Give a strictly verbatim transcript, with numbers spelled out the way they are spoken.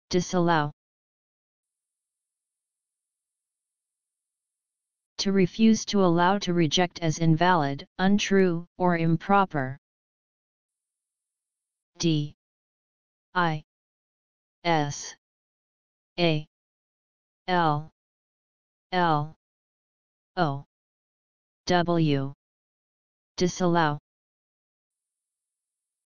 Disallow. To refuse, to allow, to reject as invalid, untrue, or improper. D I S A L L O W. Disallow.